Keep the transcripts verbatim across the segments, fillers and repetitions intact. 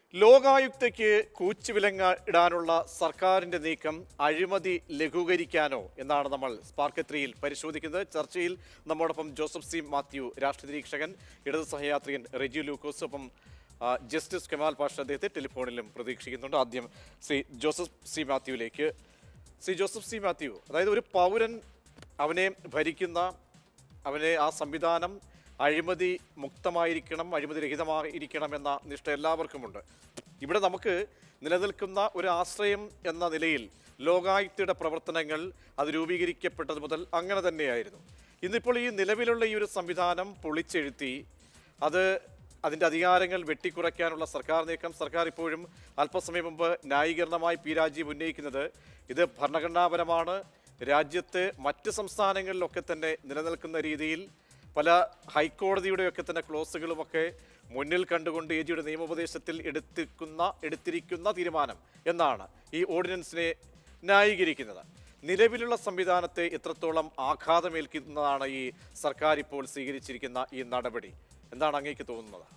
ലോകായുക്തയ്ക്ക് കൂച്ചുവിലങ്ങ ഇടാനുള്ള സർക്കാരിന്റെ നീക്കം അഴിമതി ലഘൂകരിക്കാനോ എന്നാണ് നമ്മൾ സ്പാർക്ക് ത്രീയിൽ പരിശോധിക്കുന്നത്. ചർച്ചയിൽ നമ്മോടൊപ്പം ജോസഫ് സി മാത്യു, രാഷ്ട്രീയ നിരീക്ഷകൻ, ഇടതു സഹയാത്രികൻ റെജി ലൂക്കോസ്, ഒപ്പം ജസ്റ്റിസ് കമാൽ പാഷ അദ്ദേഹത്തെ ടെലിഫോണിലും പ്രതീക്ഷിക്കുന്നുണ്ട്. ആദ്യം ശ്രീ ജോസഫ് സി മാത്യുവിലേക്ക്. ശ്രീ ജോസഫ് സി മാത്യു, അതായത് ഒരു പൗരൻ അവനെ ഭരിക്കുന്ന അവനെ ആ സംവിധാനം അഴിമതി മുക്തമായിരിക്കണം, അഴിമതി രഹിതമായിരിക്കണം എന്ന നിഷ്ഠ എല്ലാവർക്കുമുണ്ട്. ഇവിടെ നമുക്ക് നിലനിൽക്കുന്ന ഒരു ആശ്രയം എന്ന നിലയിൽ ലോകായുക്തയുടെ പ്രവർത്തനങ്ങൾ അത് രൂപീകരിക്കപ്പെട്ടത് മുതൽ അങ്ങനെ തന്നെയായിരുന്നു. ഇന്നിപ്പോൾ ഈ നിലവിലുള്ള ഈ ഒരു സംവിധാനം പൊളിച്ചെഴുത്തി അത് അതിൻ്റെ അധികാരങ്ങൾ വെട്ടിക്കുറയ്ക്കാനുള്ള സർക്കാർ നീക്കം, സർക്കാർ ഇപ്പോഴും അല്പസമയം മുമ്പ് ന്യായീകരണമായി പി രാജീവ് ഉന്നയിക്കുന്നത് ഇത് ഭരണഘടനാപരമാണ്, രാജ്യത്ത് മറ്റ് സംസ്ഥാനങ്ങളിലൊക്കെ തന്നെ നിലനിൽക്കുന്ന രീതിയിൽ പല ഹൈക്കോടതിയുടെയൊക്കെ തന്നെ ക്ലോസുകളുമൊക്കെ മുന്നിൽ കണ്ടുകൊണ്ട് എ ജിയുടെ നിയമോപദേശത്തിൽ എടുത്തിരിക്കുന്ന എടുത്തിരിക്കുന്ന തീരുമാനം എന്നാണ് ഈ ഓർഡിനൻസിനെ ന്യായീകരിക്കുന്നത്. നിലവിലുള്ള സംവിധാനത്തെ എത്രത്തോളം ആഘാതമേൽക്കുന്നതാണ് ഈ സർക്കാർ ഇപ്പോൾ സ്വീകരിച്ചിരിക്കുന്ന ഈ നടപടി? എന്താണ് അങ്ങേക്ക് തോന്നുന്നത്?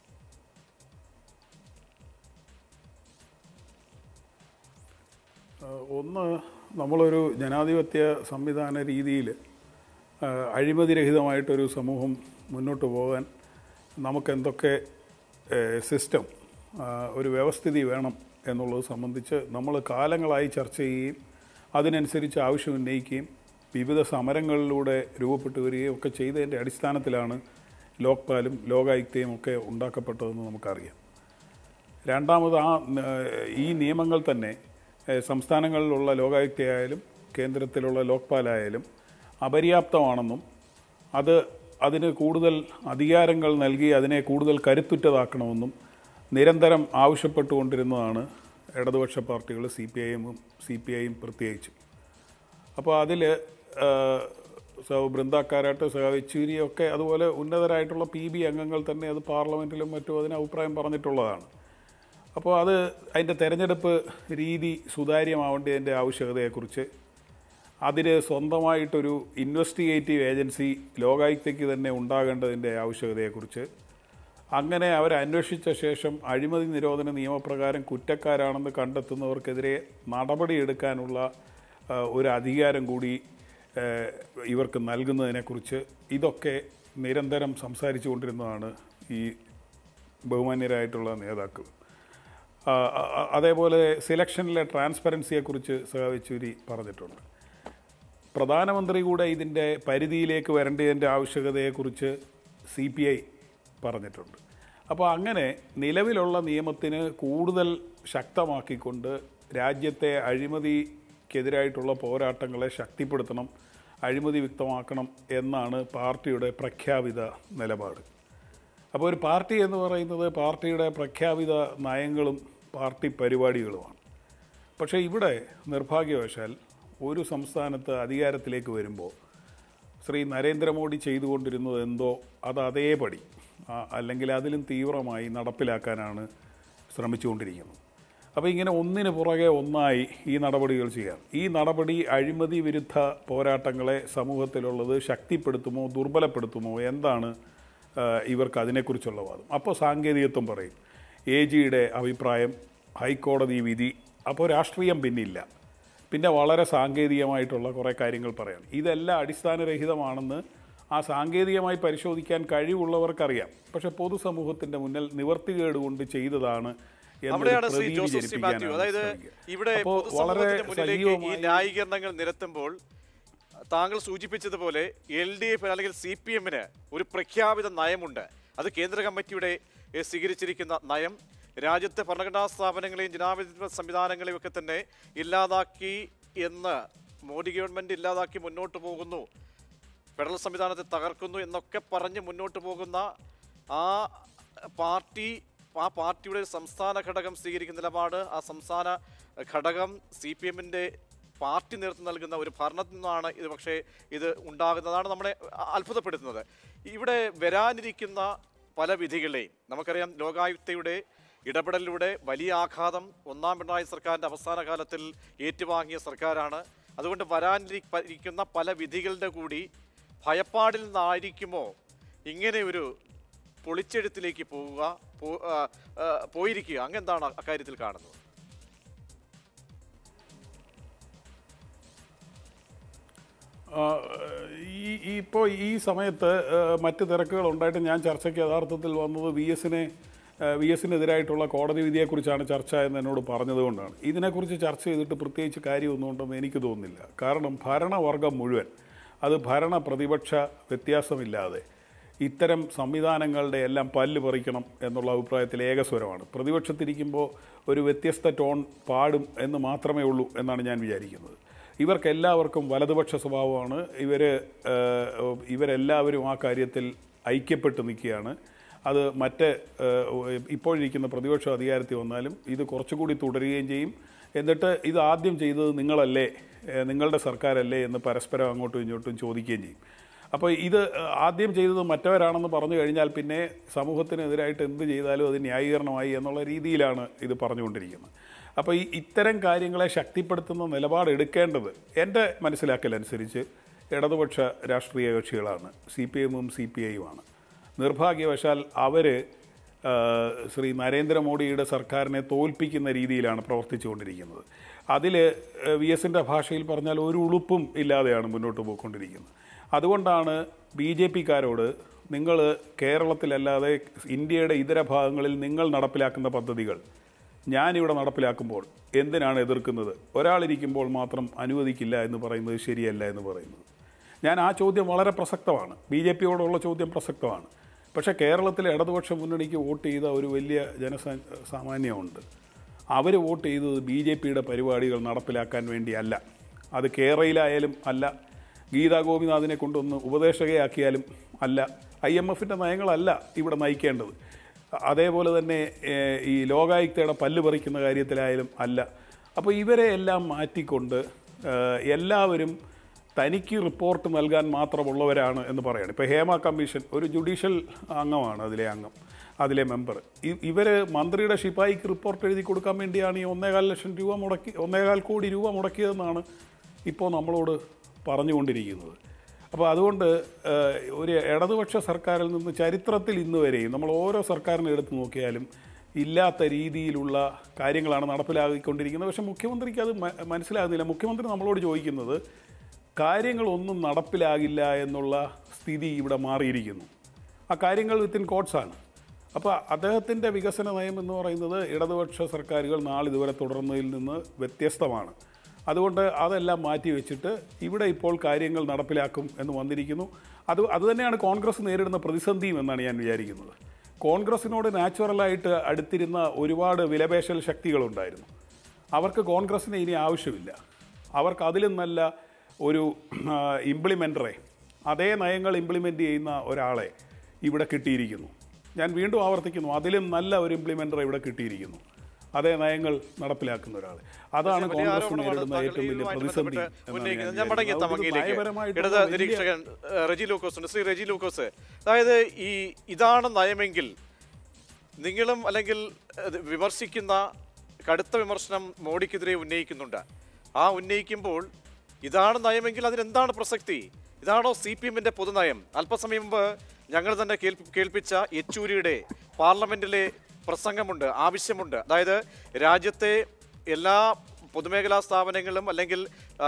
ഒന്ന്, നമ്മളൊരു ജനാധിപത്യ സംവിധാന രീതിയിൽ അഴിമതിരഹിതമായിട്ടൊരു സമൂഹം മുന്നോട്ട് പോകാൻ നമുക്കെന്തൊക്കെ സിസ്റ്റം, ഒരു വ്യവസ്ഥിതി വേണം എന്നുള്ളത് സംബന്ധിച്ച് നമ്മൾ കാലങ്ങളായി ചർച്ച ചെയ്യുകയും അതിനനുസരിച്ച് ആവശ്യം ഉന്നയിക്കുകയും വിവിധ സമരങ്ങളിലൂടെ രൂപപ്പെട്ടു വരികയും ഒക്കെ ചെയ്തതിൻ്റെ അടിസ്ഥാനത്തിലാണ് ലോക്പാലും ലോകായുക്തയും ഒക്കെ ഉണ്ടാക്കപ്പെട്ടതെന്ന് നമുക്കറിയാം. രണ്ടാമത്, ആ ഈ നിയമങ്ങൾ തന്നെ സംസ്ഥാനങ്ങളിലുള്ള ലോകായുക്തയായാലും കേന്ദ്രത്തിലുള്ള ലോക്പാലായാലും അപര്യാപ്തമാണെന്നും അത് അതിന് കൂടുതൽ അധികാരങ്ങൾ നൽകി അതിനെ കൂടുതൽ കരുത്തുറ്റതാക്കണമെന്നും നിരന്തരം ആവശ്യപ്പെട്ടുകൊണ്ടിരുന്നതാണ് ഇടതുപക്ഷ പാർട്ടികൾ, സി പി ഐ എമ്മും സി പി ഐയും പ്രത്യേകിച്ച്. അപ്പോൾ അതിൽ ബൃന്ദ കാരാട്ട്, സഖാവ് യെച്ചൂരിയൊക്കെ അതുപോലെ ഉന്നതരായിട്ടുള്ള പി ബി അംഗങ്ങൾ തന്നെ അത് പാർലമെൻറ്റിലും മറ്റും അതിന് അഭിപ്രായം പറഞ്ഞിട്ടുള്ളതാണ്. അപ്പോൾ അത് അതിൻ്റെ തെരഞ്ഞെടുപ്പ് രീതി സുതാര്യമാവേണ്ടതിൻ്റെ ആവശ്യകതയെക്കുറിച്ച്, അതിന് സ്വന്തമായിട്ടൊരു ഇൻവെസ്റ്റിഗേറ്റീവ് ഏജൻസി ലോകായുക്തയ്ക്ക് തന്നെ ഉണ്ടാകേണ്ടതിൻ്റെ ആവശ്യകതയെക്കുറിച്ച്, അങ്ങനെ അവരന്വേഷിച്ച ശേഷം അഴിമതി നിരോധന നിയമപ്രകാരം കുറ്റക്കാരാണെന്ന് കണ്ടെത്തുന്നവർക്കെതിരെ നടപടിയെടുക്കാനുള്ള ഒരു അധികാരം കൂടി ഇവർക്ക് നൽകുന്നതിനെക്കുറിച്ച് ഇതൊക്കെ നിരന്തരം സംസാരിച്ചു കൊണ്ടിരുന്നതാണ് ഈ ബഹുമാന്യരായിട്ടുള്ള നേതാക്കൾ. അതേപോലെ സെലക്ഷനിലെ ട്രാൻസ്പെറൻസിയെക്കുറിച്ച് സഖാവ് യെച്ചൂരി പറഞ്ഞിട്ടുണ്ട്. പ്രധാനമന്ത്രി കൂടെ ഇതിൻ്റെ പരിധിയിലേക്ക് വരേണ്ടതിൻ്റെ ആവശ്യകതയെക്കുറിച്ച് സി പി ഐ പറഞ്ഞിട്ടുണ്ട്. അപ്പോൾ അങ്ങനെ നിലവിലുള്ള നിയമത്തിന് കൂടുതൽ ശക്തമാക്കിക്കൊണ്ട് രാജ്യത്തെ അഴിമതിക്കെതിരായിട്ടുള്ള പോരാട്ടങ്ങളെ ശക്തിപ്പെടുത്തണം, അഴിമതി വിക്തമാക്കണം എന്നാണ് പാർട്ടിയുടെ പ്രഖ്യാപിത നിലപാട്. അപ്പോൾ ഒരു പാർട്ടി എന്ന് പറയുന്നത് പാർട്ടിയുടെ പ്രഖ്യാപിത നയങ്ങളും പാർട്ടി പരിപാടികളുമാണ്. പക്ഷേ ഇവിടെ നിർഭാഗ്യവശാൽ ഒരു സംസ്ഥാനത്ത് അധികാരത്തിലേക്ക് വരുമ്പോൾ ശ്രീ നരേന്ദ്രമോദി ചെയ്തുകൊണ്ടിരുന്നത് എന്തോ അത് അതേപടി അല്ലെങ്കിൽ അതിലും തീവ്രമായി നടപ്പിലാക്കാനാണ് ശ്രമിച്ചുകൊണ്ടിരിക്കുന്നത്. അപ്പോൾ ഇങ്ങനെ ഒന്നിന് പുറകെ ഒന്നായി ഈ നടപടികൾ ചെയ്യാം. ഈ നടപടി അഴിമതി വിരുദ്ധ പോരാട്ടങ്ങളെ സമൂഹത്തിലുള്ളത് ശക്തിപ്പെടുത്തുമോ ദുർബലപ്പെടുത്തുമോ എന്താണ് ഇവർക്ക് അതിനെക്കുറിച്ചുള്ള വാദം? അപ്പോൾ സാങ്കേതികത്വം പറയും, എ ജിയുടെ അഭിപ്രായം, ഹൈക്കോടതി വിധി, അപ്പോൾ രാഷ്ട്രീയം പിന്നില്ല, പിന്നെ വളരെ സാങ്കേതികമായിട്ടുള്ള കുറേ കാര്യങ്ങൾ പറയാം. ഇതെല്ലാം അടിസ്ഥാനരഹിതമാണെന്ന് ആ സാങ്കേതികമായി പരിശോധിക്കാൻ കഴിവുള്ളവർക്കറിയാം. പക്ഷെ പൊതുസമൂഹത്തിൻ്റെ മുന്നിൽ നിവർത്തികേട് കൊണ്ട് ചെയ്തതാണ് അതായത് ഇവിടെ ന്യായീകരണങ്ങൾ നിരത്തുമ്പോൾ താങ്കൾ സൂചിപ്പിച്ചതുപോലെ എൽ ഡി എഫ് അല്ലെങ്കിൽ സി പി എമ്മിന് ഒരു പ്രഖ്യാപിത നയമുണ്ട്. അത് കേന്ദ്ര കമ്മിറ്റിയുടെ സ്വീകരിച്ചിരിക്കുന്ന നയം രാജ്യത്തെ ഭരണഘടനാ സ്ഥാപനങ്ങളെയും ജനാധിപത്യ സംവിധാനങ്ങളെയും ഒക്കെ തന്നെ ഇല്ലാതാക്കി എന്ന് മോദി ഗവൺമെൻറ് ഇല്ലാതാക്കി മുന്നോട്ട് പോകുന്നു, ഫെഡറൽ സംവിധാനത്തെ തകർക്കുന്നു എന്നൊക്കെ പറഞ്ഞ് മുന്നോട്ട് പോകുന്ന ആ പാർട്ടി ആ പാർട്ടിയുടെ സംസ്ഥാന ഘടകം സ്വീകരിക്കുന്ന നിലപാട്, ആ സംസ്ഥാന ഘടകം സി പി എമ്മിൻ്റെ പാർട്ടി നേതൃത്വം നൽകുന്ന ഒരു ഭരണത്തിൽ നിന്നാണ് ഇത് പക്ഷേ ഇത് ഉണ്ടാകുന്നതാണ് നമ്മളെ അത്ഭുതപ്പെടുത്തുന്നത്. ഇവിടെ വരാനിരിക്കുന്ന പല വിധികളെയും നമുക്കറിയാം, ലോകായുക്തയുടെ ഇടപെടലിലൂടെ വലിയ ആഘാതം ഒന്നാം പിണറായി സർക്കാരിൻ്റെ അവസാന കാലത്തിൽ ഏറ്റുവാങ്ങിയ സർക്കാരാണ്. അതുകൊണ്ട് വരാനിരിക്കുന്ന പല വിധികളുടെ കൂടി ഭയപ്പാടിൽ നിന്നായിരിക്കുമോ ഇങ്ങനെ ഒരു പൊളിച്ചെഴുത്തിലേക്ക് പോവുക പോയിരിക്കുക? അങ്ങെന്താണ് അക്കാര്യത്തിൽ കാണുന്നത്? ഈ ഇപ്പോൾ ഈ സമയത്ത് മറ്റ് തിരക്കുകൾ ഉണ്ടായിട്ട് ഞാൻ ചർച്ചയ്ക്ക് യഥാർത്ഥത്തിൽ വന്നത് വി എസിനെ വി എസിനെതിരായിട്ടുള്ള കോടതി വിധിയെക്കുറിച്ചാണ് ചർച്ച എന്ന് എന്നോട് പറഞ്ഞതുകൊണ്ടാണ്. ഇതിനെക്കുറിച്ച് ചർച്ച ചെയ്തിട്ട് പ്രത്യേകിച്ച് കാര്യമൊന്നും ഉണ്ടെന്ന് എനിക്ക് തോന്നുന്നില്ല. കാരണം ഭരണവർഗം മുഴുവൻ, അത് ഭരണ പ്രതിപക്ഷ വ്യത്യാസമില്ലാതെ ഇത്തരം സംവിധാനങ്ങളുടെ എല്ലാം പല്ല് പറിക്കണം എന്നുള്ള അഭിപ്രായത്തിൽ ഏകസ്വരമാണ്. പ്രതിപക്ഷത്തിരിക്കുമ്പോൾ ഒരു വ്യത്യസ്ത ടോൺ പാടും എന്ന് മാത്രമേ ഉള്ളൂ എന്നാണ് ഞാൻ വിചാരിക്കുന്നത്. ഇവർക്കെല്ലാവർക്കും വലതുപക്ഷ സ്വഭാവമാണ്. ഇവർ ഇവരെല്ലാവരും ആ കാര്യത്തിൽ ഐക്യപ്പെട്ട് നിൽക്കുകയാണ്. അത് മറ്റ് ഇപ്പോഴിരിക്കുന്ന പ്രതിപക്ഷ അധികാരത്തിൽ വന്നാലും ഇത് കുറച്ചുകൂടി തുടരുകയും ചെയ്യും. എന്നിട്ട് ഇത് ആദ്യം ചെയ്തത് നിങ്ങളല്ലേ, നിങ്ങളുടെ സർക്കാരല്ലേ എന്ന് പരസ്പരം അങ്ങോട്ടും ഇങ്ങോട്ടും ചോദിക്കുകയും ചെയ്യും. അപ്പോൾ ഇത് ആദ്യം ചെയ്തത് മറ്റവരാണെന്ന് പറഞ്ഞു കഴിഞ്ഞാൽ പിന്നെ സമൂഹത്തിനെതിരായിട്ട് എന്ത് ചെയ്താലും അത് ന്യായീകരണമായി എന്നുള്ള രീതിയിലാണ് ഇത് പറഞ്ഞുകൊണ്ടിരിക്കുന്നത്. അപ്പോൾ ഈ ഇത്തരം കാര്യങ്ങളെ ശക്തിപ്പെടുത്തുന്ന നിലപാട് എടുക്കേണ്ടത് എൻ്റെ മനസ്സിലാക്കലനുസരിച്ച് ഇടതുപക്ഷ രാഷ്ട്രീയ കക്ഷികളാണ്, സി പി എമ്മും സി പി ഐയുമാണ്. നിർഭാഗ്യവശാൽ അവർ ശ്രീ നരേന്ദ്രമോദിയുടെ സർക്കാരിനെ തോൽപ്പിക്കുന്ന രീതിയിലാണ് പ്രവർത്തിച്ചുകൊണ്ടിരിക്കുന്നത്. അതിൽ വി എസിൻ്റെ ഭാഷയിൽ പറഞ്ഞാൽ ഒരു ഉളുപ്പും ഇല്ലാതെയാണ് മുന്നോട്ട് പോയിക്കൊണ്ടിരിക്കുന്നത്. അതുകൊണ്ടാണ് ബി ജെ പിക്കാരോട് നിങ്ങൾ കേരളത്തിലല്ലാതെ ഇന്ത്യയുടെ ഇതര ഭാഗങ്ങളിൽ നിങ്ങൾ നടപ്പിലാക്കുന്ന പദ്ധതികൾ ഞാനിവിടെ നടപ്പിലാക്കുമ്പോൾ എന്തിനാണ് എതിർക്കുന്നത്? ഒരാളിരിക്കുമ്പോൾ മാത്രം അനുവദിക്കില്ല എന്ന് പറയുന്നത് ശരിയല്ല എന്ന് പറയുന്നത്. ഞാൻ ആ ചോദ്യം വളരെ പ്രസക്തമാണ്, ബി ജെ പിയോടുള്ള ചോദ്യം പ്രസക്തമാണ്. പക്ഷേ കേരളത്തിലെ ഇടതുപക്ഷ മുന്നണിക്ക് വോട്ട് ചെയ്ത ഒരു വലിയ ജനസാ സാമാന്യമുണ്ട്. അവർ വോട്ട് ചെയ്തത് ബി ജെ പിയുടെ പരിപാടികൾ നടപ്പിലാക്കാൻ വേണ്ടിയല്ല. അത് കേരളയിലായാലും അല്ല, ഗീതാ ഗോപിനാഥിനെ കൊണ്ടൊന്ന് ഉപദേശകയാക്കിയാലും അല്ല, ഐ എം എഫിൻ്റെ നയങ്ങളല്ല ഇവിടെ നയിക്കേണ്ടത്. അതേപോലെ തന്നെ ഈ ലോകായുക്തയുടെ പല്ല് പറിക്കുന്ന കാര്യത്തിലായാലും അല്ല. അപ്പോൾ ഇവരെ എല്ലാം മാറ്റിക്കൊണ്ട് എല്ലാവരും തനിക്ക് റിപ്പോർട്ട് നൽകാൻ മാത്രമുള്ളവരാണ് എന്ന് പറയാണ്. ഇപ്പോൾ ഹേമ കമ്മീഷൻ ഒരു ജുഡീഷ്യൽ അംഗമാണ്, അതിലെ അംഗം, അതിലെ മെമ്പർ. ഇവർ മന്ത്രിയുടെ ശിപായിക്ക് റിപ്പോർട്ട് എഴുതി കൊടുക്കാൻ വേണ്ടിയാണ് ഈ ഒന്നേകാൽ ലക്ഷം രൂപ മുടക്കി ഒന്നേകാൽ കോടി രൂപ മുടക്കിയതെന്നാണ് ഇപ്പോൾ നമ്മളോട് പറഞ്ഞുകൊണ്ടിരിക്കുന്നത്. അപ്പോൾ അതുകൊണ്ട് ഒരു ഇടതുപക്ഷ സർക്കാരിൽ നിന്ന് ചരിത്രത്തിൽ ഇന്ന് വരെയും നമ്മൾ ഓരോ സർക്കാരിനെ എടുത്ത് നോക്കിയാലും ഇല്ലാത്ത രീതിയിലുള്ള കാര്യങ്ങളാണ് നടപ്പിലാക്കിക്കൊണ്ടിരിക്കുന്നത്. പക്ഷേ മുഖ്യമന്ത്രിക്ക് അത് മനസ്സിലാകുന്നില്ല. മുഖ്യമന്ത്രി നമ്മളോട് ചോദിക്കുന്നത് കാര്യങ്ങളൊന്നും നടപ്പിലാകില്ല എന്നുള്ള സ്ഥിതി ഇവിടെ മാറിയിരിക്കുന്നു. ആ കാര്യങ്ങൾ വിത്തിൻ കോട്ട്സാണ്. അപ്പോൾ അദ്ദേഹത്തിൻ്റെ വികസന നയം എന്ന് പറയുന്നത് ഇടതുപക്ഷ സർക്കാരുകൾ നാളിതുവരെ തുടർന്നതിൽ നിന്ന് വ്യത്യസ്തമാണ്. അതുകൊണ്ട് അതെല്ലാം മാറ്റി വെച്ചിട്ട് ഇവിടെ ഇപ്പോൾ കാര്യങ്ങൾ നടപ്പിലാക്കും എന്ന് വന്നിരിക്കുന്നു. അത് അതുതന്നെയാണ് കോൺഗ്രസ് നേരിടുന്ന പ്രതിസന്ധിയും എന്നാണ് ഞാൻ വിചാരിക്കുന്നത്. കോൺഗ്രസിനോട് നാച്ചുറലായിട്ട് അടുത്തിരുന്ന ഒരുപാട് വിലപേശൽ ശക്തികളുണ്ടായിരുന്നു. അവർക്ക് കോൺഗ്രസിനെ ഇനി ആവശ്യമില്ല. അവർക്ക് അതിലും നല്ല ഒരു ഇംപ്ലിമെൻ്ററെ, അതേ നയങ്ങൾ ഇംപ്ലിമെൻ്റ് ചെയ്യുന്ന ഒരാളെ ഇവിടെ കിട്ടിയിരിക്കുന്നു. ഞാൻ വീണ്ടും ആവർത്തിക്കുന്നു, അതിലും നല്ല ഒരു ഇംപ്ലിമെൻ്ററെ ഇവിടെ കിട്ടിയിരിക്കുന്നു, അതേ നയങ്ങൾ നടപ്പിലാക്കുന്ന ഒരാൾ. അതാണ് കോൺഗ്രസ് നേരിടുന്ന ഏറ്റവും വലിയ പ്രതിസന്ധി. ഞാൻ മടങ്ങിയെത്താം അങ്ങയിലേക്ക്. ഇടത് നിരീക്ഷകൻ റെജി ലൂക്കോസ് ഉണ്ട്. ശ്രീ റെജി ലൂക്കോസ്, അതായത് ഈ ഇതാണ് നയമെങ്കിൽ നിങ്ങളും അല്ലെങ്കിൽ വിമർശിക്കുന്ന കടുത്ത വിമർശനം മോഡിക്കെതിരെ ഉന്നയിക്കുന്നുണ്ട്. ആ ഉന്നയിക്കുമ്പോൾ ഇതാണ് നയമെങ്കിൽ അതിനെന്താണ് പ്രസക്തി? ഇതാണോ സി പി എമ്മിൻ്റെ പൊതുനയം? അല്പസമയം മുമ്പ് ഞങ്ങൾ തന്നെ കേൾപ്പിച്ച യെച്ചൂരിയുടെ പാർലമെന്റിലെ പ്രസംഗമുണ്ട്, ആവശ്യമുണ്ട്. അതായത് രാജ്യത്തെ എല്ലാ പൊതുമേഖലാ സ്ഥാപനങ്ങളും അല്ലെങ്കിൽ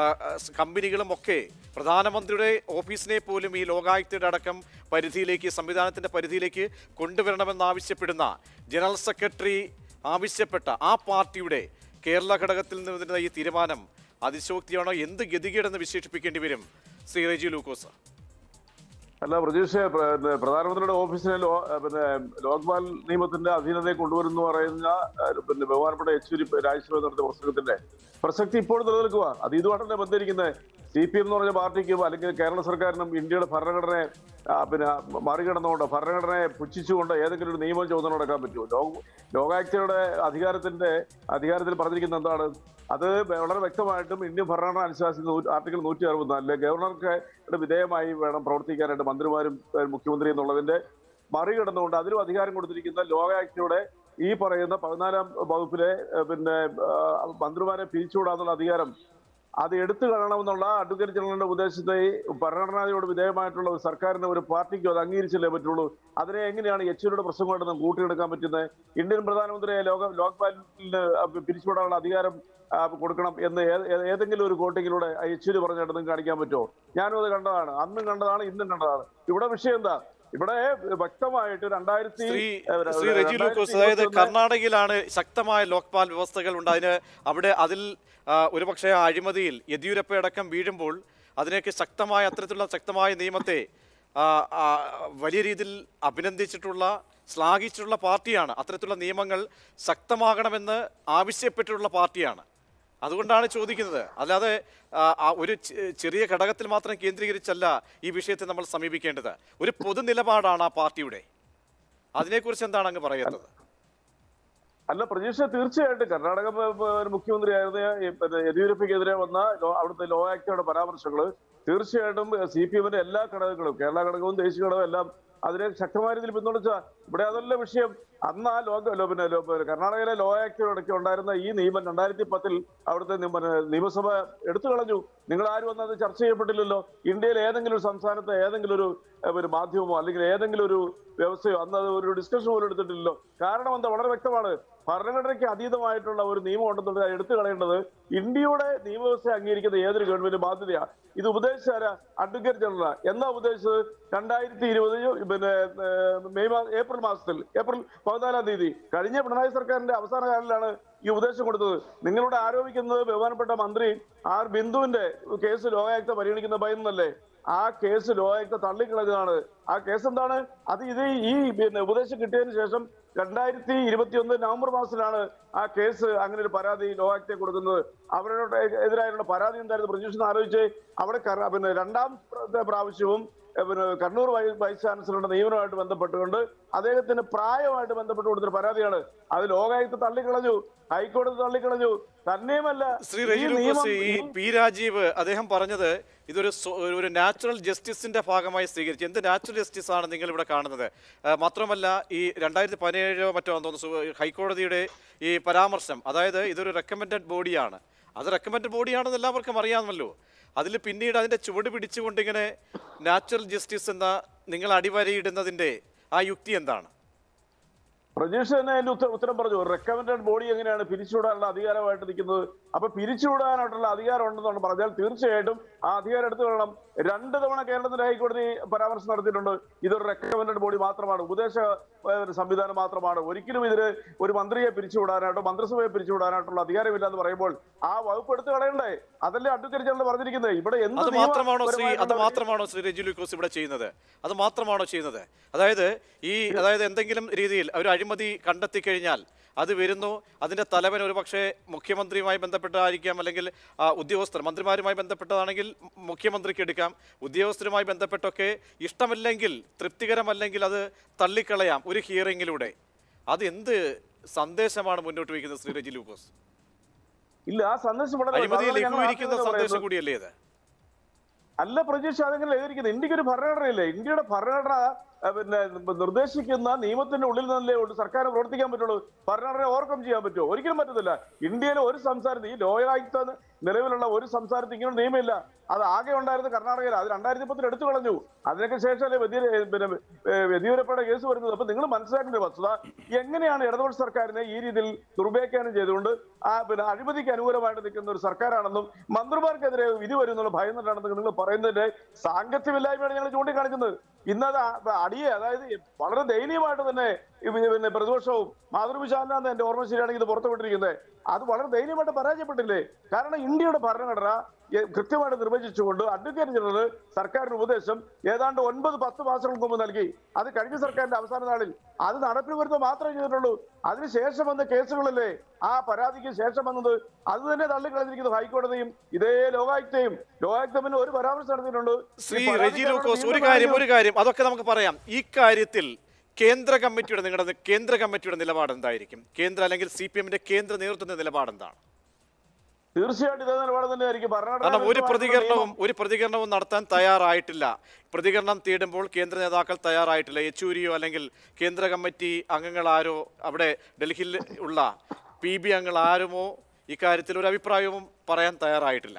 കമ്പനികളും ഒക്കെ പ്രധാനമന്ത്രിയുടെ ഓഫീസിനെ പോലും ഈ ലോകായുക്തയുടെ അടക്കം പരിധിയിലേക്ക്, സംവിധാനത്തിൻ്റെ പരിധിയിലേക്ക് കൊണ്ടുവരണമെന്നാവശ്യപ്പെടുന്ന ജനറൽ സെക്രട്ടറി ആവശ്യപ്പെട്ട ആ പാർട്ടിയുടെ കേരള ഘടകത്തിൽ നിന്ന് വരുന്ന ഈ തീരുമാനം അതിശോക്തിയാണോ? എന്ത് ഗതികേടെന്ന് വിശേഷിപ്പിക്കേണ്ടി വരും ശ്രീ റെജി ലൂക്കോസ്? അല്ല പ്രതീക്ഷ, പ്രധാനമന്ത്രിയുടെ ഓഫീസിനെ ലോ പിന്നെ ലോക്പാൽ നിയമത്തിന്റെ അധീനതയെ കൊണ്ടുവരുന്നു പറയുന്ന പിന്നെ ബഹുമാനപ്പെട്ട യെച്ചൂരി രാജ്യസഭയിൽ നടത്തിയ പ്രസംഗത്തിന്റെ പ്രസക്തി ഇപ്പോഴും നിലനിൽക്കുക. അത് ഇതുമായിട്ടല്ലേ ബന്ധിരിക്കുന്നത്. സി പി എം എന്ന് പറഞ്ഞ പാർട്ടിക്കും അല്ലെങ്കിൽ കേരള സർക്കാരിനും ഇന്ത്യയുടെ ഭരണഘടനയെ പിന്നെ മറികടന്നുകൊണ്ട്, ഭരണഘടനയെ പുച്ഛിച്ചുകൊണ്ട് ഏതെങ്കിലും ഒരു നിയമം ചോദന നടക്കാൻ പറ്റുമോ? ലോക ലോകായുക്തയുടെ അധികാരത്തിന്റെ അധികാരത്തിൽ പറഞ്ഞിരിക്കുന്ന എന്താണ്? അത് വളരെ വ്യക്തമായിട്ടും ഇന്ത്യൻ ഭരണഘടന അനുശാസിക്കുന്ന ആർട്ടിക്കിൾ നൂറ്റി അറുപത്തിനാലിലെ ഗവർണർക്ക് വിധേയമായി വേണം പ്രവർത്തിക്കാനായിട്ട് മന്ത്രിമാരും മുഖ്യമന്ത്രി എന്നുള്ളതിന്റെ മറികടന്നുകൊണ്ട് അതിലും അധികാരം കൊടുത്തിരിക്കുന്ന ലോകായുക്തയുടെ ഈ പറയുന്ന പതിനാലാം വകുപ്പിലെ പിന്നെ മന്ത്രിമാരെ പിരിച്ചുവിടാന്നുള്ള അധികാരം അത് എടുത്തു കളയണമെന്നുള്ള അഡ്വക്കേറ്റ് ജനറലിന്റെ ഉപദേശത്തെ ഭരണഘടനയോട് വിധേയമായിട്ടുള്ള ഒരു സർക്കാരിന്റെ ഒരു പാർട്ടിക്കും അത് അംഗീകരിച്ചല്ലേ പറ്റുള്ളൂ. അതിനെ എങ്ങനെയാണ് യെച്ചൂരിയുടെ പ്രശ്നമായിട്ട് നമുക്ക് കൂട്ടിയെടുക്കാൻ പറ്റുന്നത്? ഇന്ത്യൻ പ്രധാനമന്ത്രിയെ ലോക ലോക്പാലിന് പിരിച്ചുവിടാനുള്ള അധികാരം കൊടുക്കണം എന്ന് ഏതെങ്കിലും ഒരു കോട്ടിങ്ങിലൂടെ യെച്ചൂരി പറഞ്ഞിട്ട് നിങ്ങൾക്ക് കാണിക്കാൻ പറ്റുമോ? ഞാനും അത് കണ്ടതാണ്, അന്നും കണ്ടതാണ്, ഇന്നും കണ്ടതാണ്. ഇവിടെ വിഷയം എന്താ? ഇവിടെ വ്യക്തമായിട്ട് രണ്ടായിരത്തി ശ്രീ റെജി ലൂക്കോസ്, അതായത് കർണാടകയിലാണ് ശക്തമായ ലോക്പാൽ വ്യവസ്ഥകൾ ഉണ്ട്. അതിന് അവിടെ അതിൽ ഒരുപക്ഷെ അഴിമതിയിൽ യെദ്യൂരപ്പയടക്കം വീഴുമ്പോൾ അതിനൊക്കെ ശക്തമായ അത്തരത്തിലുള്ള ശക്തമായ നിയമത്തെ വലിയ രീതിയിൽ അഭിനന്ദിച്ചിട്ടുള്ള ശ്ലാഘിച്ചിട്ടുള്ള പാർട്ടിയാണ്. അത്തരത്തിലുള്ള നിയമങ്ങൾ ശക്തമാകണമെന്ന് ആവശ്യപ്പെട്ടിട്ടുള്ള പാർട്ടിയാണ്. അതുകൊണ്ടാണ് ചോദിക്കുന്നത്. അല്ലാതെ ഒരു ചെറിയ ഘടകത്തിൽ മാത്രം കേന്ദ്രീകരിച്ചല്ല ഈ വിഷയത്തെ നമ്മൾ സമീപിക്കേണ്ടത്. ഒരു പൊതു നിലപാടാണ് ആ പാർട്ടിയുടെ. അതിനെക്കുറിച്ച് എന്താണ് അങ്ങ് പറയുന്നത്? അല്ല പ്രതീക്ഷ, തീർച്ചയായിട്ടും കർണാടക മുഖ്യമന്ത്രിയായിരുന്ന യെദ്യൂരപ്പയ്ക്കെതിരെ വന്ന അവിടുത്തെ ലോ ആക്ടുകളുടെ പരാമർശങ്ങൾ തീർച്ചയായിട്ടും സി പി എമ്മിന്റെ എല്ലാ ഘടകങ്ങളും, കേരള ഘടകവും ദേശീയ ഘടകവും എല്ലാം അതിനെ ശക്തമായ രീതിയിൽ പിന്തുണച്ച. ഇവിടെ അതല്ല വിഷയം. അന്ന് ആ ലോ പിന്നെ കർണാടകയിലെ ലോ ആക്ടിലൊക്കെ ഉണ്ടായിരുന്ന ഈ നിയമം രണ്ടായിരത്തി പത്തിൽ അവിടുത്തെ നിയമസഭ എടുത്തു കളഞ്ഞു. നിങ്ങൾ ആരും വന്നത് ചർച്ച ചെയ്യപ്പെട്ടില്ലല്ലോ. ഇന്ത്യയിൽ ഏതെങ്കിലും ഒരു സംസ്ഥാനത്ത് ഏതെങ്കിലും ഒരു ഒരു മാധ്യമമോ അല്ലെങ്കിൽ ഏതെങ്കിലും ഒരു വ്യവസ്ഥയോ അന്ന് അത് ഒരു ഡിസ്കഷൻ പോലും എടുത്തിട്ടില്ലല്ലോ. കാരണം എന്താ? വളരെ വ്യക്തമാണ്. ഭരണഘടനയ്ക്ക് അതീതമായിട്ടുള്ള ഒരു നിയമം ഉണ്ടെന്നുള്ളത് എടുത്തു കളയേണ്ടത് ഇന്ത്യയുടെ നിയമവ്യവസ്ഥ അംഗീകരിക്കുന്ന ഏതൊരു ഗവൺമെന്റ് ബാധ്യതയാണ്. ഇത് ഉപദേശിച്ചാര അഡ്വക്കേറ്റ് ജനറൽ എന്നാ ഉപദേശിച്ചത്? രണ്ടായിരത്തി ഇരുപത് പിന്നെ മെയ് മാസം ഏപ്രിൽ മാസത്തിൽ ഏപ്രിൽ പതിനാലാം തീയതി കഴിഞ്ഞ പിണറായി സർക്കാരിന്റെ അവസാന കാലത്തിലാണ് ഈ ഉപദേശം കൊടുത്തത്. നിങ്ങളോട് ആരോപിക്കുന്നത് ബഹുമാനപ്പെട്ട മന്ത്രി ആർ ബിന്ദുവിന്റെ കേസ് ലോകായുക്ത പരിഗണിക്കുന്ന ഭയന്നല്ലേ? ആ കേസ് ലോകായുക്ത തള്ളിക്കളഞ്ഞതാണ്. ആ കേസ് എന്താണ്? അത് ഇത് ഈ പിന്നെ ഉപദേശം കിട്ടിയതിന് ശേഷം രണ്ടായിരത്തി ഇരുപത്തി ഒന്ന് നവംബർ മാസത്തിലാണ് ആ കേസ് അങ്ങനെ ഒരു പരാതി ലോകായുക്തയെ കൊടുക്കുന്നത്. അവരുടെ എതിരായുള്ള പരാതി എന്തായിരുന്നു? പ്രതീക്ഷിച്ച് ആലോചിച്ച് അവിടെ പിന്നെ രണ്ടാം പ്രാവശ്യവും പിന്നെ കണ്ണൂർ വൈസ് ചാൻസലറുടെ നിയമനവുമായിട്ട് ബന്ധപ്പെട്ടുകൊണ്ട് അദ്ദേഹത്തിന് പ്രായമായിട്ട് ബന്ധപ്പെട്ട് കൊടുത്തൊരു പരാതിയാണ്. അത് ലോകായുക്ത തള്ളിക്കളഞ്ഞു, ഹൈക്കോടതി തള്ളിക്കളഞ്ഞു. തന്നെയുമല്ല ശ്രീ റെജി ലൂക്കോസ്, ഈ പി രാജീവ് അദ്ദേഹം പറഞ്ഞത് ഇതൊരു ഒരു നാച്ചുറൽ ജസ്റ്റിസിന്റെ ഭാഗമായി സ്വീകരിച്ചു. എന്ത് നാച്ചുറൽ ജസ്റ്റിസ് ആണ് നിങ്ങൾ ഇവിടെ കാണുന്നത്? മാത്രമല്ല ഈ രണ്ടായിരത്തി പതിനേഴോ മറ്റോ തോന്നുന്നു ഹൈക്കോടതിയുടെ ഈ പരാമർശം, അതായത് ഇതൊരു റെക്കമെൻഡഡ് ബോഡിയാണ്. അത് റെക്കമെൻഡഡ് ബോഡിയാണെന്ന് എല്ലാവർക്കും അറിയാമല്ലോ. അതിൽ പിന്നീട് അതിന്റെ ചുവട് പിടിച്ചുകൊണ്ട് ഇങ്ങനെ നാച്ചുറൽ ജസ്റ്റിസ് എന്ന നിങ്ങൾ അടിവരയിടുന്നതിന്റെ ആ യുക്തി എന്താണ്? പ്രജീഷ് തന്നെ അതിന്റെ ഉത്തരം പറഞ്ഞു. റെക്കമെൻഡഡ് ബോഡി എങ്ങനെയാണ് പിരിച്ചുവിടാനുള്ള അധികാരമായിട്ട് നിൽക്കുന്നത്? അപ്പൊ പിരിച്ചുവിടാനായിട്ടുള്ള അധികാരം ഉണ്ടെന്നാണ് പറഞ്ഞാൽ തീർച്ചയായിട്ടും ആ അധികാരം എടുത്തു കൊള്ളണം. രണ്ട് തവണ കേരളത്തിന്റെ ഹൈക്കോടതി പരാമർശം നടത്തിയിട്ടുണ്ട്. ഇതൊരു റെക്കമെൻഡഡ് ബോഡി മാത്രമാണ്, ഉപദേശ സംവിധാനം മാത്രമാണ്. ഒരിക്കലും ഇതിന് ഒരു മന്ത്രിയെ പിരിച്ചുവിടാനായിട്ടോ മന്ത്രിസഭയെ പിരിച്ചുവിടാനായിട്ടുള്ള അധികാരമില്ല എന്ന് പറയുമ്പോൾ ആ വകുപ്പ് എടുത്തു കളയണ്ടേ? അതല്ലേ അഡ്വക്കേറ്റ് ജനറൽ പറഞ്ഞിരിക്കുന്നത്. ഇവിടെ എന്ത് മാത്രമാണോ ശ്രീ അത് മാത്രമാണോ ശ്രീ റെജി ലൂക്കോസ് ഇവിടെ ചെയ്യുന്നത്? അത് മാത്രമാണോ ചെയ്യുന്നത്? അതായത് ഈ അതായത് എന്തെങ്കിലും രീതിയിൽ ഒരു അഴിമതി കണ്ടെത്തി കഴിഞ്ഞാൽ അത് വരുന്നു, അതിന്റെ തലവൻ ഒരു പക്ഷേ മുഖ്യമന്ത്രിയുമായി ബന്ധപ്പെട്ടതായിരിക്കാം, അല്ലെങ്കിൽ ഉദ്യോഗസ്ഥർ മന്ത്രിമാരുമായി ബന്ധപ്പെട്ടതാണെങ്കിൽ മുഖ്യമന്ത്രിക്ക് എടുക്കാം. ഉദ്യോഗസ്ഥരുമായി ബന്ധപ്പെട്ടൊക്കെ ഇഷ്ടമല്ലെങ്കിൽ, തൃപ്തികരമല്ലെങ്കിൽ അത് തള്ളിക്കളയാം ഒരു ഹിയറിംഗിലൂടെ. അത് എന്ത് സന്ദേശമാണ് മുന്നോട്ട് വയ്ക്കുന്നത് ശ്രീ റെജി ലൂക്കോസ്? ഇല്ല, ആ സന്ദേശം അഴിമതിയെ ലഘൂകരിക്കുന്ന സന്ദേശം കൂടിയല്ലേ ഇത്? അല്ല പ്രതീക്ഷ, അതെങ്ങനെ എഴുതിയിരിക്കുന്നത്? ഇന്ത്യക്ക് ഒരു ഭരണഘടനയില്ലേ? ഇന്ത്യയുടെ ഭരണഘടന പിന്നെ നിർദ്ദേശിക്കുന്ന നിയമത്തിന്റെ ഉള്ളിൽ നിന്നല്ലേ സർക്കാർ പ്രവർത്തിക്കാൻ പറ്റുള്ളൂ. ഭരണഘടന ഓവർകം ചെയ്യാൻ പറ്റുമോ? ഒരിക്കലും പറ്റത്തില്ല. ഇന്ത്യയിലെ ഒരു സംസ്ഥാനത്ത്, ഈ ലോകായുക്ത നിലവിലുള്ള ഒരു സംസ്ഥാനത്ത് ഇങ്ങനെ നിയമമില്ല. അത് ആകെ ഉണ്ടായിരുന്നത് കർണാടകയിൽ. അത് രണ്ടായിരത്തി പത്തിൽ എടുത്തു കളഞ്ഞു. അതിനൊക്കെ ശേഷമല്ലേ പിന്നെ യെദ്യൂരപ്പയുടെ കേസ് വരുന്നത്. അപ്പൊ നിങ്ങൾ മനസ്സിലാക്കേണ്ട വസ്തുത, എങ്ങനെയാണ് ഇടതുപക്ഷ സർക്കാരിനെ ഈ രീതിയിൽ ദുർവ്യാഖ്യാനം ചെയ്തുകൊണ്ട് ആ പിന്നെ അഴിമതിക്ക് അനുകൂലമായിട്ട് നിൽക്കുന്ന ഒരു സർക്കാരാണെന്നും മന്ത്രിമാർക്കെതിരെ വിധി വരുന്നുള്ള ഭയന്നിട്ടാണെന്നും നിങ്ങൾ പറയുന്നതിന്റെ സാങ്കത്യമില്ലായ്മയാണ് ഞങ്ങൾ ചൂണ്ടിക്കാണിക്കുന്നത്. ഇന്നത് അടിയെ, അതായത് വളരെ ദയനീയമായിട്ട് തന്നെ പിന്നെ പ്രതിപക്ഷവും മാതൃവിശാലനാന്ന് എന്റെ ഓർമ്മ ശരിയാണെങ്കിൽ ഇത് പുറത്തുവിട്ടിരിക്കുന്നത്. അത് വളരെ ദയനീയമായിട്ട് പരാജയപ്പെട്ടില്ലേ? കാരണം ഇന്ത്യയുടെ ഭരണഘടന കൃത്യമായിട്ട് നിർവചിച്ചുകൊണ്ട് അഡ്വക്കേറ്റ് ജനറൽ സർക്കാരിന് ഉപദേശം ഏതാണ്ട് ഒൻപത് പത്ത് മാസങ്ങൾക്ക് മുമ്പ് നൽകി. അത് കഴിഞ്ഞ സർക്കാരിന്റെ അവസാന നാളിൽ അത് നടപ്പിൽ വരുന്നത് മാത്രമേ ചെയ്തിട്ടുള്ളൂ. അതിനുശേഷം വന്ന കേസുകളല്ലേ ആ പരാതിക്ക് ശേഷം വന്നത്? അത് തന്നെ തള്ളിക്കളഞ്ഞിരിക്കുന്നു ഹൈക്കോടതിയും ഇതേ ലോകായുക്തയും. ലോകായുക്ത പിന്നെ ഒരു പരാമർശം നടത്തിയിട്ടുണ്ട്. ശ്രീ റെജി ലൂക്കോസ്, ഒരു കാര്യം ഒരു കാര്യം അതൊക്കെ നമുക്ക് പറയാം. ഈ കാര്യത്തിൽ കേന്ദ്ര കമ്മിറ്റിയുടെ നിങ്ങളുടെ കേന്ദ്ര കമ്മിറ്റിയുടെ നിലപാട് എന്തായിരിക്കും? കേന്ദ്ര അല്ലെങ്കിൽ സി പി എമ്മിന്റെ കേന്ദ്ര നേതൃത്വത്തിന്റെ നിലപാട് എന്താണ്? തീർച്ചയായിട്ടും ഇതേ നിലപാട് തന്നെയായിരിക്കും. കാരണം ഒരു പ്രതികരണവും ഒരു പ്രതികരണവും നടത്താൻ തയ്യാറായിട്ടില്ല. പ്രതികരണം തേടുമ്പോൾ കേന്ദ്ര നേതാക്കൾ തയ്യാറായിട്ടില്ല. യെച്ചൂരിയോ അല്ലെങ്കിൽ കേന്ദ്ര കമ്മിറ്റി അംഗങ്ങൾ ആരോ, അവിടെ ഡൽഹിയിൽ ഉള്ള പി ബി അംഗങ്ങൾ ആരുമോ ഇക്കാര്യത്തിൽ ഒരു അഭിപ്രായവും പറയാൻ തയ്യാറായിട്ടില്ല.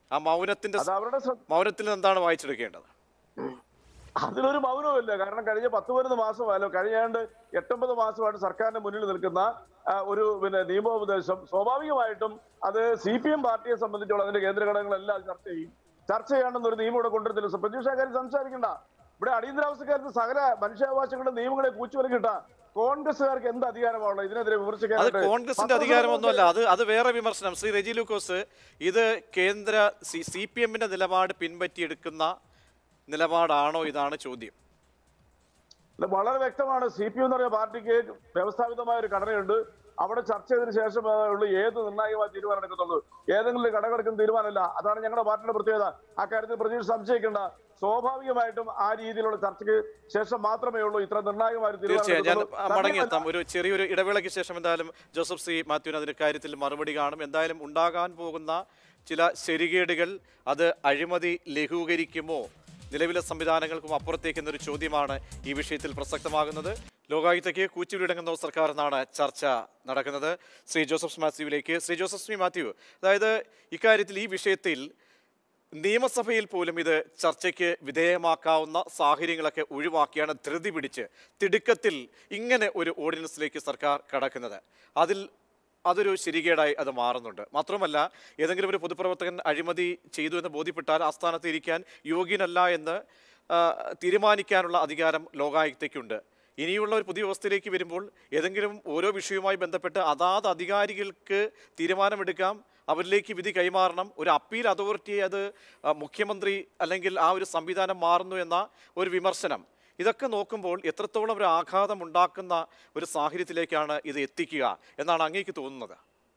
ആ മൗനത്തിന്റെ മൗനത്തിൽ എന്താണ് വായിച്ചെടുക്കേണ്ടത്? അതിലൊരു മൗനവുമില്ല. കാരണം കഴിഞ്ഞ പത്ത് പതിനൊന്ന് മാസമായാലും കഴിഞ്ഞാണ്ട് എട്ടൊമ്പത് മാസമായിട്ട് സർക്കാരിന്റെ മുന്നിൽ നിൽക്കുന്ന ഒരു പിന്നെ നിയമോപദേശം സ്വാഭാവികമായിട്ടും അത് സി പി എം പാർട്ടിയെ സംബന്ധിച്ചോളം അതിന്റെ കേന്ദ്ര ഘടകങ്ങളെല്ലാം ചർച്ച ചെയ്യും. ചർച്ച ചെയ്യണമെന്ന് ഒരു നിയമം ഇവിടെ കൊണ്ടുവരുന്നില്ല. പ്രതീക്ഷ കാര്യം സംസാരിക്കണ്ട. ഇവിടെ അടിയന്തരാവസ്ഥക്കാലത്ത് സകല മനുഷ്യാവകാശങ്ങളുടെ നിയമങ്ങളെ കൂച്ചുവരക്കിട്ട കോൺഗ്രസുകാർക്ക് എന്ത് അധികാരമാണോ ഇതിനെതിരെ വിമർശിക്കാൻ? അത് കോൺഗ്രസിന്റെ അധികാരമൊന്നുമല്ല, അത് അത് വേറെ വിമർശനം. ശ്രീ റെജി ലൂക്കോസ്, ഇത് കേന്ദ്ര സി സി പി എമ്മിന്റെ നിലപാട് പിൻപറ്റിയെടുക്കുന്ന നിലപാടാണോ? ഇതാണ് ചോദ്യം. വളരെ വ്യക്തമാണ്. സി പി എം എന്ന് പറയുന്ന പാർട്ടിക്ക് വ്യവസ്ഥാപിതമായ ഒരു ഘടനയുണ്ട്. അവിടെ ചർച്ച ചെയ്തതിനു ശേഷം ഉള്ളൂ ഏത് നിർണായകമായ തീരുമാനം എടുക്കത്തുള്ളൂ. ഏതെങ്കിലും കടകടക്കുന്ന തീരുമാനമല്ല. അതാണ് ഞങ്ങളുടെ പാർട്ടിയുടെ പ്രത്യേകത. ആ കാര്യത്തിൽ പ്രതീക്ഷ സംശയിക്കേണ്ട. സ്വാഭാവികമായിട്ടും ആ രീതിയിലുള്ള ചർച്ചയ്ക്ക് ശേഷം മാത്രമേ ഉള്ളൂ ഇത്ര നിർണായകമായ ഒരു തീരുമാനം. ഞാൻ മടങ്ങിയെത്താം. ഒരു ചെറിയൊരു ഇടവേളയ്ക്ക് ശേഷം എന്തായാലും ജോസഫ് സി മാത്യുവിന് അതിന്റെ കാര്യത്തിൽ മറുപടി കാണും. എന്തായാലും ഉണ്ടാകാൻ പോകുന്ന ചില ശരികേടുകൾ അത് അഴിമതി ലഘൂകരിക്കുമോ, നിലവിലെ സംവിധാനങ്ങൾക്കും അപ്പുറത്തേക്ക് എന്നൊരു ചോദ്യമാണ് ഈ വിഷയത്തിൽ പ്രസക്തമാകുന്നത്. ലോകായുക്തയ്ക്ക് കൂച്ചുവിലടങ്ങുന്ന സർക്കാർ എന്നാണ് ചർച്ച നടക്കുന്നത്. ശ്രീ ജോസഫ് മാത്യുവിലേക്ക്. ശ്രീ ജോസഫ് സി മാത്യു, അതായത് ഇക്കാര്യത്തിൽ ഈ വിഷയത്തിൽ നിയമസഭയിൽ പോലും ഇത് ചർച്ചയ്ക്ക് വിധേയമാക്കാവുന്ന സാഹചര്യങ്ങളൊക്കെ ഒഴിവാക്കിയാണ് ധൃതി പിടിച്ച് തിടുക്കത്തിൽ ഇങ്ങനെ ഒരു ഓർഡിനൻസിലേക്ക് സർക്കാർ കടക്കുന്നത്. അതിൽ അതൊരു ശരികേടായി അത് മാറുന്നുണ്ട്. മാത്രമല്ല, ഏതെങ്കിലും ഒരു പൊതുപ്രവർത്തകൻ അഴിമതി ചെയ്തു എന്ന് ബോധ്യപ്പെട്ടാൽ ആ സ്ഥാനത്ത് ഇരിക്കാൻ യോഗ്യനല്ല എന്ന് തീരുമാനിക്കാനുള്ള അധികാരം ലോകായുക്തയ്ക്കുണ്ട്. ഇനിയുള്ള ഒരു പുതിയ വ്യവസ്ഥയിലേക്ക് വരുമ്പോൾ ഏതെങ്കിലും ഓരോ വിഷയവുമായി ബന്ധപ്പെട്ട് അതാത് അധികാരികൾക്ക് തീരുമാനമെടുക്കാം, അവരിലേക്ക് വിധി കൈമാറണം. ഒരു അപ്പീൽ അതോറിറ്റിയെ അത് മുഖ്യമന്ത്രി അല്ലെങ്കിൽ ആ ഒരു സംവിധാനം മാറുന്നു എന്ന ഒരു വിമർശനം, ഇതൊക്കെ നോക്കുമ്പോൾ എത്രത്തോളം ഒരു ആഘാതം ഉണ്ടാക്കുന്ന ഒരു സാഹചര്യത്തിലേക്കാണ് ഇത് എത്തിക്കുക എന്നാണ് അങ്ങേക്ക് തോന്നുന്നത്?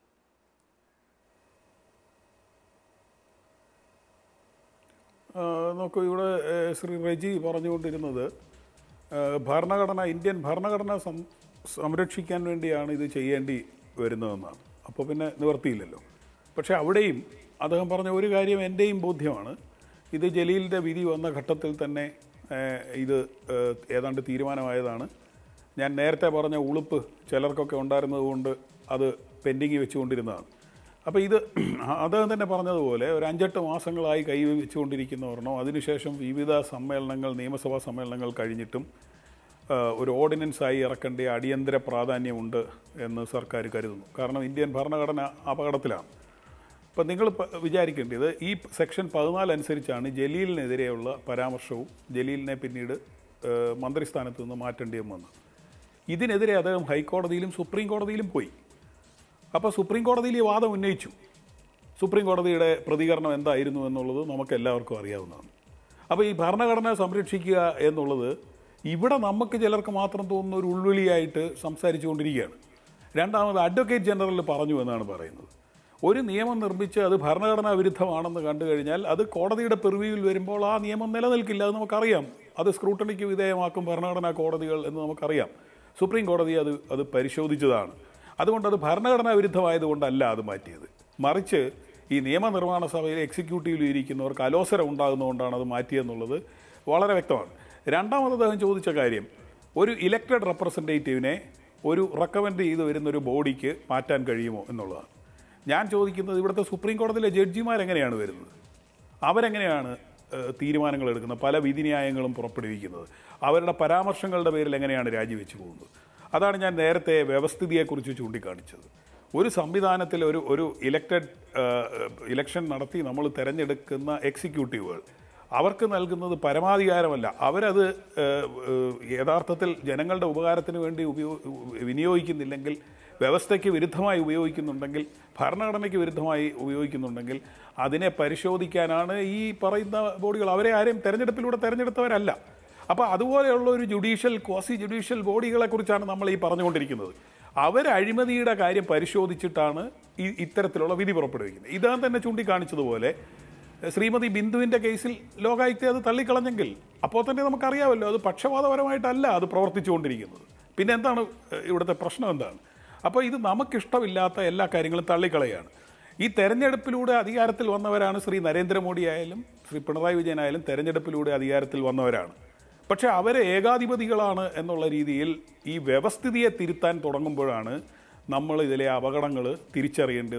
നോക്കൂ, ഇവിടെ ശ്രീ റെജി പറഞ്ഞുകൊണ്ടിരുന്നത് ഭരണഘടന ഇന്ത്യൻ ഭരണഘടന സംരക്ഷിക്കാൻ വേണ്ടിയാണ് ഇത് ചെയ്യേണ്ടി വരുന്നതെന്നാണ്. അപ്പോൾ പിന്നെ നിവർത്തിയില്ലല്ലോ. പക്ഷേ അവിടെയും അദ്ദേഹം പറഞ്ഞ ഒരു കാര്യം എൻ്റെയും ബോധ്യമാണ്. ഇത് ജലീലിൻ്റെ വിധി വന്ന ഘട്ടത്തിൽ തന്നെ ഇത് ഏതാണ്ട് തീരുമാനമായതാണ്. ഞാൻ നേരത്തെ പറഞ്ഞ ഉളുപ്പ് ചിലർക്കൊക്കെ ഉണ്ടായിരുന്നത് കൊണ്ട് അത് പെൻഡിങ് വെച്ചുകൊണ്ടിരുന്നതാണ്. അപ്പോൾ ഇത് അദ്ദേഹം തന്നെ പറഞ്ഞതുപോലെ ഒരു അഞ്ചെട്ട് മാസങ്ങളായി കൈ വെച്ചുകൊണ്ടിരിക്കുന്നവരണോ, അതിനുശേഷം വിവിധ സമ്മേളനങ്ങൾ നിയമസഭാ സമ്മേളനങ്ങൾ കഴിഞ്ഞിട്ടും ഒരു ഓർഡിനൻസായി ഇറക്കേണ്ട അടിയന്തര പ്രാധാന്യമുണ്ട് എന്ന് സർക്കാർ കരുതുന്നു. കാരണം ഇന്ത്യൻ ഭരണഘടന അപകടത്തിലാണ്. ഇപ്പം നിങ്ങൾ വിചാരിക്കേണ്ടത് ഈ സെക്ഷൻ പതിനാല് അനുസരിച്ചാണ് ജലീലിനെതിരെയുള്ള പരാമർശവും ജലീലിനെ പിന്നീട് മന്ത്രിസ്ഥാനത്ത് നിന്ന് മാറ്റേണ്ടിയും വന്നത്. ഇതിനെതിരെ അദ്ദേഹം ഹൈക്കോടതിയിലും സുപ്രീം കോടതിയിലും പോയി. അപ്പോൾ സുപ്രീം കോടതിയിൽ ഈ വാദം ഉന്നയിച്ചു. സുപ്രീം കോടതിയുടെ പ്രതികരണം എന്തായിരുന്നു എന്നുള്ളത് നമുക്ക് എല്ലാവർക്കും അറിയാവുന്നതാണ്. അപ്പോൾ ഈ ഭരണഘടന സംരക്ഷിക്കുക എന്നുള്ളത് ഇവിടെ നമുക്ക് ചിലർക്ക് മാത്രം തോന്നുന്ന ഒരു ഉൾവിളിയായിട്ട് സംസാരിച്ചു കൊണ്ടിരിക്കുകയാണ്. രണ്ടാമത് അഡ്വക്കേറ്റ് ജനറൽ പറഞ്ഞു എന്നാണ് പറയുന്നത്. ഒരു നിയമം നിർമ്മിച്ച് അത് ഭരണഘടനാ വിരുദ്ധമാണെന്ന് കണ്ടു കഴിഞ്ഞാൽ അത് കോടതിയുടെ പെർവ്യൂവിൽ വരുമ്പോൾ ആ നിയമം നിലനിൽക്കില്ല. അത് നമുക്കറിയാം. അത് സ്ക്രൂട്ടണിക്ക് വിധേയമാക്കും ഭരണഘടനാ കോടതികൾ എന്ന് നമുക്കറിയാം. സുപ്രീം കോടതി അത് അത് പരിശോധിച്ചതാണ്. അതുകൊണ്ട് അത് ഭരണഘടനാ വിരുദ്ധമായതുകൊണ്ടല്ല അത് മാറ്റിയത്. മറിച്ച് ഈ നിയമനിർമ്മാണ സഭയിൽ എക്സിക്യൂട്ടീവിൽ ഇരിക്കുന്നവർക്ക് അലോസരം ഉണ്ടാകുന്നതുകൊണ്ടാണ് അത് മാറ്റിയെന്നുള്ളത് വളരെ വ്യക്തമാണ്. രണ്ടാമത് അദ്ദേഹം ചോദിച്ച കാര്യം, ഒരു ഇലക്റ്റഡ് റെപ്രസെൻറ്റേറ്റീവിനെ ഒരു റെക്കമെൻഡ് ചെയ്ത് വരുന്നൊരു ബോഡിക്ക് മാറ്റാൻ കഴിയുമോ എന്നുള്ളതാണ്. ഞാൻ ചോദിക്കുന്നത്, ഇവിടുത്തെ സുപ്രീം കോടതിയിലെ ജഡ്ജിമാരെങ്ങനെയാണ് വരുന്നത്? അവരെങ്ങനെയാണ് തീരുമാനങ്ങൾ എടുക്കുന്നത്, പല വിധിന്യായങ്ങളും പുറപ്പെടുവിക്കുന്നത്? അവരുടെ പരാമർശങ്ങളുടെ പേരിൽ എങ്ങനെയാണ് രാജിവെച്ച് പോകുന്നത്? അതാണ് ഞാൻ നേരത്തെ വ്യവസ്ഥിതിയെക്കുറിച്ച് ചൂണ്ടിക്കാണിച്ചത്. ഒരു സംവിധാനത്തിൽ ഒരു ഒരു ഇലക്റ്റഡ് ഇലക്ഷൻ നടത്തി നമ്മൾ തിരഞ്ഞെടുക്കുന്ന എക്സിക്യൂട്ടീവുകൾ അവർക്ക് നൽകുന്നത് പരമാധികാരമല്ല. അവരത് യഥാർത്ഥത്തിൽ ജനങ്ങളുടെ ഉപകാരത്തിന് വേണ്ടി ഉപയോ വിനിയോഗിക്കുന്നില്ലെങ്കിൽ, വ്യവസ്ഥയ്ക്ക് വിരുദ്ധമായി ഉപയോഗിക്കുന്നുണ്ടെങ്കിൽ, ഭരണഘടനയ്ക്ക് വിരുദ്ധമായി ഉപയോഗിക്കുന്നുണ്ടെങ്കിൽ അതിനെ പരിശോധിക്കാനാണ് ഈ പറയുന്ന ബോഡികൾ. അവരെ ആരെയും തെരഞ്ഞെടുപ്പിലൂടെ തിരഞ്ഞെടുത്തവരല്ല. അപ്പോൾ അതുപോലെയുള്ള ഒരു ജുഡീഷ്യൽ ക്വാസി ജുഡീഷ്യൽ ബോഡികളെക്കുറിച്ചാണ് നമ്മൾ ഈ പറഞ്ഞുകൊണ്ടിരിക്കുന്നത്. അവർ അഴിമതിയുടെ കാര്യം പരിശോധിച്ചിട്ടാണ് ഈ ഇത്തരത്തിലുള്ള വിധി പുറപ്പെടുവിക്കുന്നത്. ഇതാ തന്നെ ചൂണ്ടിക്കാണിച്ചതുപോലെ ശ്രീമതി ബിന്ദുവിൻ്റെ കേസിൽ ലോകായുക്ത അത് തള്ളിക്കളഞ്ഞെങ്കിൽ അപ്പോൾ തന്നെ നമുക്കറിയാമല്ലോ അത് പക്ഷപാതപരമായിട്ടല്ല അത് പ്രവർത്തിച്ചുകൊണ്ടിരിക്കുന്നത്. പിന്നെ എന്താണ് ഇവിടുത്തെ പ്രശ്നം എന്താണ്? അപ്പോൾ ഇത് നമുക്കിഷ്ടമില്ലാത്ത എല്ലാ കാര്യങ്ങളും തള്ളിക്കളയാണ്. ഈ തെരഞ്ഞെടുപ്പിലൂടെ അധികാരത്തിൽ വന്നവരാണ് ശ്രീ നരേന്ദ്രമോദി ആയാലും ശ്രീ പിണറായി വിജയനായാലും തെരഞ്ഞെടുപ്പിലൂടെ അധികാരത്തിൽ വന്നവരാണ്. പക്ഷേ അവരെ ഏകാധിപതികളാണ് എന്നുള്ള രീതിയിൽ ഈ വ്യവസ്ഥിതിയെ തിരുത്താൻ തുടങ്ങുമ്പോഴാണ് നമ്മൾ ഇതിലെ അപകടങ്ങൾ തിരിച്ചറിയേണ്ടത്.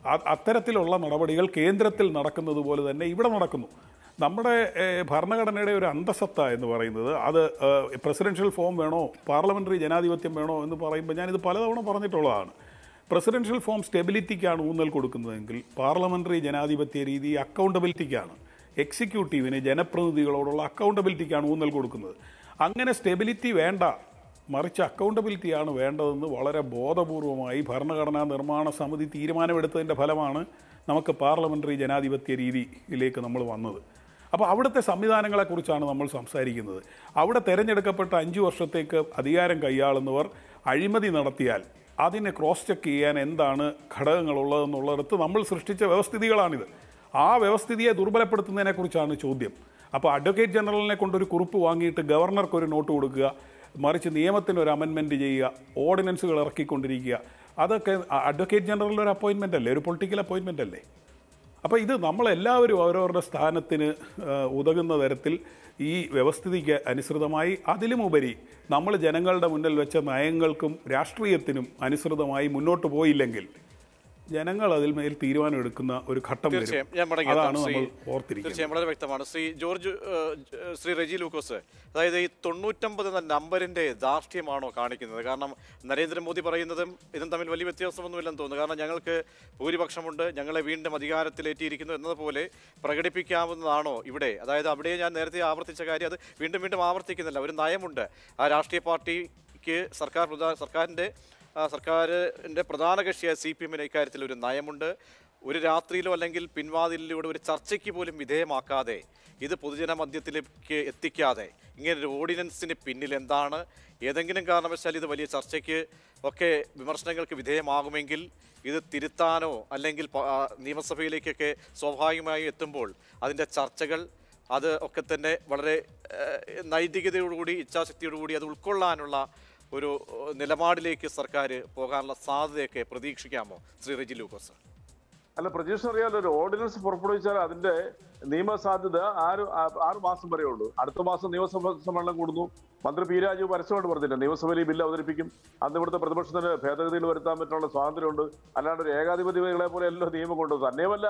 അത്തരത്തിലുള്ള നടപടികൾ കേന്ദ്രത്തിൽ നടക്കുന്നത് പോലെ തന്നെ ഇവിടെ നടക്കുന്നു. നമ്മുടെ ഭരണഘടനയുടെ ഒരു അന്തസത്ത എന്ന് പറയുന്നത് അത് പ്രസിഡൻഷ്യൽ ഫോം വേണോ പാർലമെൻ്ററി ജനാധിപത്യം വേണോ എന്ന് പറയുമ്പോൾ ഞാനിത് പലതവണ പറഞ്ഞിട്ടുള്ളതാണ്. പ്രസിഡൻഷ്യൽ ഫോം സ്റ്റെബിലിറ്റിക്കാണ് ഊന്നൽ കൊടുക്കുന്നതെങ്കിൽ പാർലമെൻ്ററി ജനാധിപത്യ രീതി അക്കൗണ്ടബിലിറ്റിക്കാണ്, എക്സിക്യൂട്ടീവിന് ജനപ്രതിനിധികളോടുള്ള അക്കൗണ്ടബിലിറ്റിക്കാണ് ഊന്നൽ കൊടുക്കുന്നത്. അങ്ങനെ സ്റ്റെബിലിറ്റി വേണ്ട, മറിച്ച് അക്കൗണ്ടബിലിറ്റിയാണ് വേണ്ടതെന്ന് വളരെ ബോധപൂർവമായി ഭരണഘടനാ നിർമ്മാണ സമിതി തീരുമാനമെടുത്തതിൻ്റെ ഫലമാണ് നമുക്ക് പാർലമെൻ്ററി ജനാധിപത്യ രീതിയിലേക്ക് നമ്മൾ വന്നത്. അപ്പോൾ അവിടുത്തെ സംവിധാനങ്ങളെക്കുറിച്ചാണ് നമ്മൾ സംസാരിക്കുന്നത്. അവിടെ തിരഞ്ഞെടുക്കപ്പെട്ട അഞ്ച് വർഷത്തേക്ക് അധികാരം കൈയാളുന്നവർ അഴിമതി നടത്തിയാൽ അതിനെ ക്രോസ് ചെക്ക് ചെയ്യാൻ എന്താണ് ഘടകങ്ങളുള്ളതെന്നുള്ളിടത്ത് നമ്മൾ സൃഷ്ടിച്ച വ്യവസ്ഥിതികളാണിത്. ആ വ്യവസ്ഥിതിയെ ദുർബലപ്പെടുത്തുന്നതിനെക്കുറിച്ചാണ് ചോദ്യം. അപ്പോൾ അഡ്വക്കേറ്റ് ജനറലിനെ കൊണ്ടൊരു കുറിപ്പ് വാങ്ങിയിട്ട് ഗവർണർക്ക് ഒരു നോട്ട് കൊടുക്കുക, മറിച്ച് നിയമത്തിന് ഒരു അമെൻമെൻറ്റ് ചെയ്യുക, ഓർഡിനൻസുകൾ ഇറക്കിക്കൊണ്ടിരിക്കുക, അതൊക്കെ അഡ്വക്കേറ്റ് ജനറലിൻ്റെ ഒരു അപ്പോയിൻമെൻ്റ് അല്ലേ, ഒരു പൊളിറ്റിക്കൽ അപ്പോയിൻമെൻ്റ് അല്ലേ? അപ്പോൾ ഇത് നമ്മളെല്ലാവരും അവരവരുടെ സ്ഥാനത്തിന് ഉതകുന്ന തരത്തിൽ ഈ വ്യവസ്ഥിതിക്ക് അനുസൃതമായി അതിലുമുപരി നമ്മൾ ജനങ്ങളുടെ മുന്നിൽ വെച്ച നയങ്ങൾക്കും രാഷ്ട്രീയത്തിനും അനുസൃതമായി മുന്നോട്ട് പോയില്ലെങ്കിൽ ജനങ്ങൾ അതിൽ മേൽ തീരുമാനം എടുക്കുന്ന ഒരു ഘട്ടം വരും. അതാണ് നമ്മൾ ഓർത്തിരിക്കുന്നത്. തീർച്ചയായും വളരെ വ്യക്തമാണ്. ശ്രീ ജോർജ് ശ്രീ റെജി ലൂക്കോസ്, അതായത് ഈ തൊണ്ണൂറ്റൊമ്പത് എന്ന നമ്പറിന്റെ ധാർഷ്ട്യമാണോ കാണിക്കുന്നത്? കാരണം നരേന്ദ്രമോദി പറയുന്നതും ഇതും തമ്മിൽ വലിയ വ്യത്യാസമൊന്നുമില്ലെന്ന് തോന്നുന്നു. കാരണം ഞങ്ങൾക്ക് ഭൂരിപക്ഷമുണ്ട്, ഞങ്ങളെ വീണ്ടും അധികാരത്തിലേറ്റിയിരിക്കുന്നു എന്നതുപോലെ പ്രകടിപ്പിക്കാവുന്നതാണോ ഇവിടെ? അതായത് അവിടെ ഞാൻ നേരത്തെ ആവർത്തിച്ച കാര്യം അത് വീണ്ടും വീണ്ടും ആവർത്തിക്കുന്നില്ല. ഒരു നയമുണ്ട്. ആ രാഷ്ട്രീയ പാർട്ടിക്ക് സർക്കാർ സർക്കാരിൻ്റെ സർക്കാരിൻ്റെ പ്രധാന കക്ഷിയായ സി പി എമ്മിന് ഇക്കാര്യത്തിൽ ഒരു നയമുണ്ട്. ഒരു രാത്രിയിലോ അല്ലെങ്കിൽ പിൻവാതിലൂടെ ഒരു ചർച്ചയ്ക്ക് പോലും വിധേയമാക്കാതെ, ഇത് പൊതുജന മധ്യത്തിലേക്ക് എത്തിക്കാതെ ഇങ്ങനൊരു ഓർഡിനൻസിന് പിന്നിൽ എന്താണ്? ഏതെങ്കിലും കാരണവശാൽ ഇത് വലിയ ചർച്ചയ്ക്ക് ഒക്കെ വിമർശനങ്ങൾക്ക് വിധേയമാകുമെങ്കിൽ ഇത് തിരുത്താനോ അല്ലെങ്കിൽ നിയമസഭയിലേക്കൊക്കെ സ്വാഭാവികമായി എത്തുമ്പോൾ അതിൻ്റെ ചർച്ചകൾ അത് ഒക്കെ തന്നെ വളരെ നൈതികതയോടുകൂടി ഇച്ഛാശക്തിയോടുകൂടി അത് ഉൾക്കൊള്ളാനുള്ള ഒരു നിലപാടിലേക്ക് സർക്കാർ പോകാനുള്ള സാധ്യതയൊക്കെ പ്രതീക്ഷിക്കാമോ ശ്രീ റെജി ലൂക്കോസ്? അല്ല, പ്രതീക്ഷ അറിയാലോ, ഒരു ഓർഡിനൻസ് പുറപ്പെടുവിച്ചാൽ അതിന്റെ നിയമസാധ്യത ആറ് ആറ് മാസം വരെ ഉള്ളൂ. അടുത്ത മാസം നിയമസഭ സമ്മേളനം കൂടുന്നു. മന്ത്രി പി രാജു പരസ്യമായിട്ട് പറഞ്ഞില്ല നിയമസഭയിൽ ഈ ബില്ല് അവതരിപ്പിക്കും. അന്ന് ഇവിടുത്തെ പ്രതിപക്ഷത്തിന് ഭേദഗതിയിൽ വരുത്താൻ പറ്റാനുള്ള സ്വാതന്ത്ര്യമുണ്ട്. അല്ലാണ്ട് ഒരു ഏകാധിപതികളെ പോലെ എല്ലാ നിയമം കൊണ്ടുവന്നു. തന്നെയുമല്ല,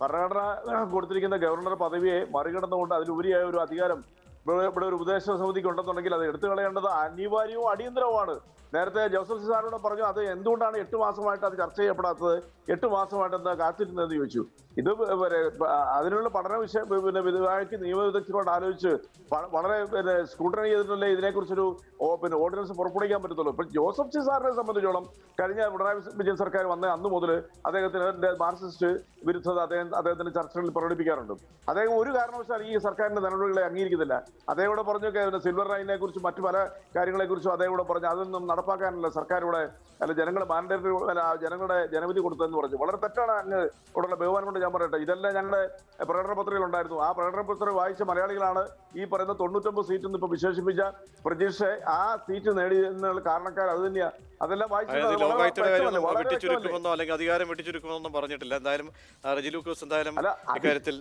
ഭരണഘടന കൊടുത്തിരിക്കുന്ന ഗവർണർ പദവിയെ മറികടന്നുകൊണ്ട് അതിലുപരിയായ ഒരു അധികാരം ഇവിടെ ഒരു ഉപദേശ സമിതിക്ക് ഉണ്ടെന്നുണ്ടെങ്കിൽ അത് എടുത്തു കളയേണ്ടത് അനിവാര്യവും അടിയന്തരവുമാണ്. നേരത്തെ ജോസഫ് സാറിനോട് പറഞ്ഞു അത് എന്തുകൊണ്ടാണ് എട്ട് മാസമായിട്ട് അത് ചർച്ച ചെയ്യപ്പെടാത്തത്, എട്ട് മാസമായിട്ട് എന്താ കാത്തിരുന്നതെന്ന് ചോദിച്ചു. ഇത് അതിനുള്ള പഠന വിഷയം പിന്നെ വിദഗ്ധ നിയമവിദഗ്ധരോട് ആലോചിച്ച് വളരെ പിന്നെ സ്ക്രൂട്ടണി ചെയ്തിട്ടല്ലേ ഇതിനെക്കുറിച്ചൊരു പിന്നെ ഓർഡിനൻസ് പുറപ്പെടുവിക്കാൻ പറ്റത്തുള്ളൂ. ഇപ്പൊ ജോസഫ് സി സാറിനെ സംബന്ധിച്ചോളം കഴിഞ്ഞ പിണറായി വിജയൻ സർക്കാർ വന്ന അന്ന് മുതൽ അദ്ദേഹത്തിന്റെ മാർക്സിസ്റ്റ് വിരുദ്ധത അദ്ദേഹം അദ്ദേഹത്തിന്റെ ചർച്ചകളിൽ പ്രകടിപ്പിക്കാറുണ്ട്. അദ്ദേഹം ഒരു കാരണവശാൽ ഈ സർക്കാരിന്റെ നടപടികളെ അംഗീകരിക്കുന്നില്ല. അദ്ദേഹം ഇവിടെ പറഞ്ഞൊക്കെ സിൽവർ ലൈനിനെ കുറിച്ചും മറ്റു പല കാര്യങ്ങളെ കുറിച്ചും അദ്ദേഹം ഇവിടെ പറഞ്ഞു അതൊന്നും നടപ്പാക്കാനല്ല സർക്കാർ ഇവിടെ അല്ല ജനങ്ങൾ മാൻഡേറ്ററി ജനങ്ങളുടെ ജനവിധി കൊടുത്തതെന്ന് പറഞ്ഞു. വളരെ തെറ്റാണ്. അങ്ങ് ഇവിടെയുള്ള ബഹുമാനം കൊണ്ട് ഞാൻ പറയട്ടെ, ഇതെല്ലാം ഞങ്ങളുടെ പ്രകടന പത്രികയിൽ ഉണ്ടായിരുന്നു. ആ പ്രകടന പത്രിക വായിച്ച മലയാളികളാണ് ഈ പറയുന്ന തൊണ്ണൂറ്റൊമ്പത് സീറ്റ് എന്ന് ഇപ്പൊ വിശേഷിപ്പിച്ച പ്രതീക്ഷ ആ സീറ്റ് നേടിയെന്നുള്ള കാരണക്കാർ അത് തന്നെയാണ്. അതെല്ലാം വെട്ടിച്ചുരുക്കുമെന്നോ അല്ലെങ്കിൽ അധികാരം വെട്ടിച്ചുരുക്കുമെന്നൊന്നും പറഞ്ഞിട്ടില്ല. എന്തായാലും റെജി ലൂക്കോസ് എന്തായാലും ഇക്കാര്യത്തിൽ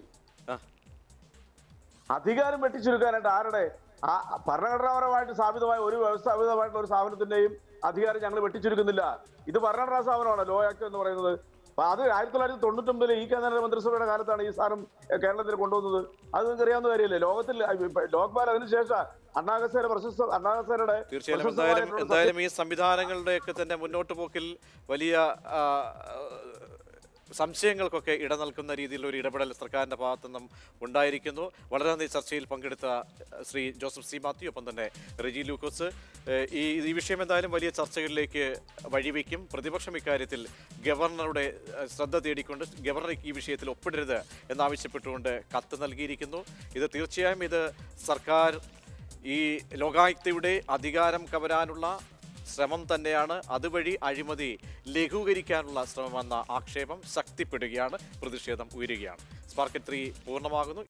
അധികാരം വെട്ടിച്ചുരുക്കാനായിട്ട് ആരുടെ ആ ഭരണഘടനാപരമായിട്ട് സ്ഥാപിതമായ ഒരു വ്യവസ്ഥാപിതമായിട്ടുള്ള ഒരു സ്ഥാപനത്തിന്റെയും അധികാരം ഞങ്ങൾ വെട്ടിച്ചുരുക്കുന്നില്ല. ഇത് ഭരണഘടനാ സ്ഥാപനമാണ് ലോ ആക്ട് എന്ന് പറയുന്നത്. അപ്പൊ അത് ആയിരത്തി തൊള്ളായിരത്തി തൊണ്ണൂറ്റൊമ്പതിലെ ഈ കേന്ദ്ര മന്ത്രിസഭയുടെ കാലത്താണ് ഈ സാധനം കേരളത്തിൽ കൊണ്ടുവന്നത്. അത് നിങ്ങൾക്ക് അറിയാവുന്ന കാര്യമല്ലേ. ലോകത്തിൽ ലോക്പാൽ അതിനുശേഷം അണ്ണാഹസേന പ്രശസ്ത അണ്ണാഹസേനയുടെ തീർച്ചയായും എന്തായാലും എന്തായാലും ഈ സംവിധാനങ്ങളുടെയൊക്കെ തന്നെ മുന്നോട്ട് പോക്കിൽ വലിയ സംശയങ്ങൾക്കൊക്കെ ഇട നൽകുന്ന രീതിയിലുള്ള ഒരു ഇടപെടൽ സർക്കാരിൻ്റെ ഭാഗത്തു നിന്നും ഉണ്ടായിരിക്കുന്നു. വളരെ നന്ദി ചർച്ചയിൽ പങ്കെടുത്ത ശ്രീ ജോസഫ് സി മാത്യു, ഒപ്പം തന്നെ റെജി ലൂക്കോസ്. ഈ ഈ വിഷയം എന്തായാലും വലിയ ചർച്ചകളിലേക്ക് വഴിവെക്കും. പ്രതിപക്ഷം ഇക്കാര്യത്തിൽ ഗവർണറുടെ ശ്രദ്ധ തേടിക്കൊണ്ട് ഗവർണർ ഈ വിഷയത്തിൽ ഒപ്പിടരുത് എന്നാവശ്യപ്പെട്ടുകൊണ്ട് കത്ത് നൽകിയിരിക്കുന്നു. ഇത് തീർച്ചയായും ഇത് സർക്കാർ ഈ ലോകായുക്തയുടെ അധികാരം കവരാനുള്ള ശ്രമം തന്നെയാണ്. അതുവഴി അഴിമതി ലഘൂകരിക്കാനുള്ള ശ്രമമെന്ന ആക്ഷേപം ശക്തിപ്പെടുകയാണ്, പ്രതിഷേധം ഉയരുകയാണ്. സ്പാർക്ക് ത്രീ പൂർണ്ണമാകുന്നു.